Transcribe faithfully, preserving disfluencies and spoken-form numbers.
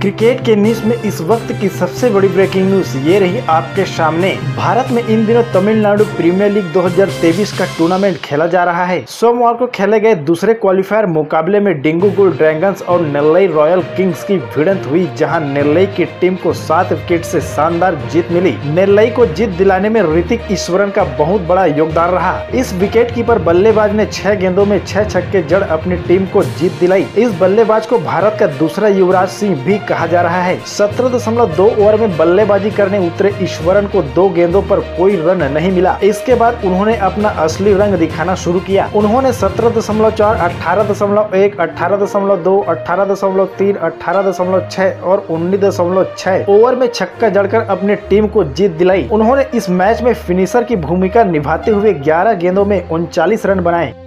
Cricket के news में इस वक्त की सबसे बड़ी ब्रेकिंग न्यूज ये रही आपके सामने। भारत में इन दिनों तमिलनाडु प्रीमियर लीग दो हज़ार तेईस का टूर्नामेंट खेला जा रहा है। सोमवार को खेले गए दूसरे क्वालिफायर मुकाबले में डिंगुगुल ड्रैगन्स और नेल्लई रॉयल किंग्स की भिड़ंत हुई, जहां नेल्लई की टीम को सात विकेट से शानदार जीत मिली। नेल्लई को जीत दिलाने में ऋतिक ईश्वरन का बहुत बड़ा योगदान रहा। इस विकेट कीपर बल्लेबाज ने छह गेंदों में छह छक्के जड़ अपनी टीम को जीत दिलाई। इस बल्लेबाज को भारत का दूसरा युवराज सिंह भी कहा जा रहा है। सत्रह दशमलव दो ओवर में बल्लेबाजी करने उतरे ईश्वरन को दो गेंदों पर कोई रन नहीं मिला। इसके बाद उन्होंने अपना असली रंग दिखाना शुरू किया। उन्होंने सत्रह दशमलव चार, अठारह दशमलव एक, अठारह दशमलव दो, अठारह दशमलव तीन, अठारह दशमलव छह और उन्नीस दशमलव छह ओवर में छक्का जड़कर अपनी टीम को जीत दिलाई। उन्होंने इस मैच में फिनिशर की भूमिका निभाते हुए ग्यारह गेंदों में उनचालीस रन बनाए।